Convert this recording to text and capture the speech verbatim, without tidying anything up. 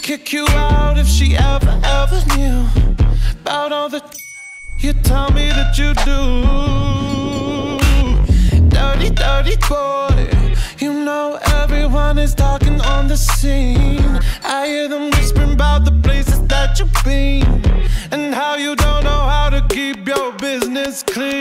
kick you out if she ever, ever knew about all the you tell me that you do. Dirty, dirty boy, you know everyone is talking on the scene. I hear them whispering about the places that you've been and how you don't know how to keep your business clean.